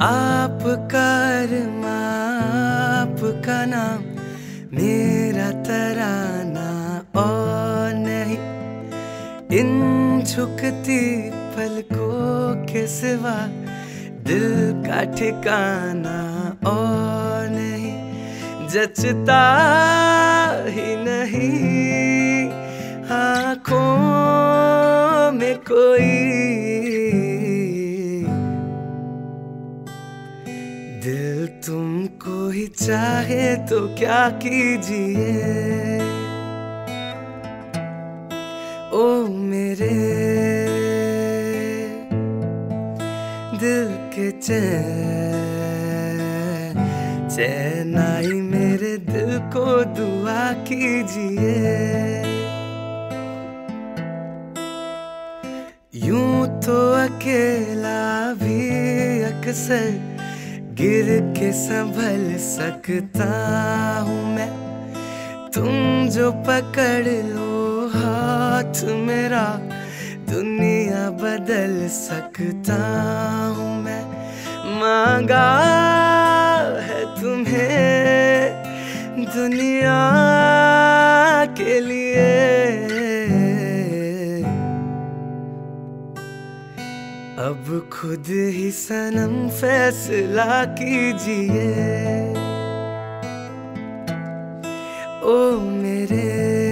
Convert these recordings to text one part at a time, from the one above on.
आपका अरमां, आपका नाम, मेरा तराना और नहीं। इन झुकती पलकों के सिवा दिल का ठिकाना और नहीं। जचता ही नहीं आँखों में कोई, दिल तुमको ही चाहे तो क्या कीजिए। ओ मेरे दिल के चैन आई, मेरे दिल को दुआ कीजिए। यूं तो अकेला भी अक्सर गिर के संभल सकता हूँ मैं, तुम जो पकड़ लो हाथ मेरा दुनिया बदल सकता हूँ मैं। मांगा है तुम्हें दुनिया के लिए, अब खुद ही सनम फैसला कीजिए। ओ मेरे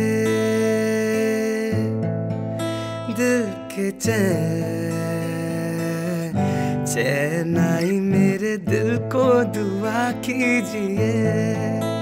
दिल के चैन आई, मेरे दिल को दुआ कीजिए।